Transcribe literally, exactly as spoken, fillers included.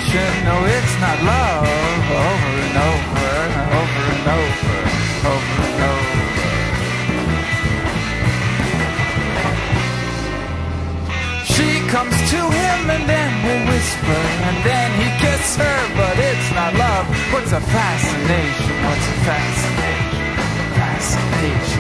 fascination. No, it's not love. Over and over, over and over, over and over. She comes to him and then will whisper, and then he kisses her, but it's not love. What's a fascination? What's a fascination? Fascination.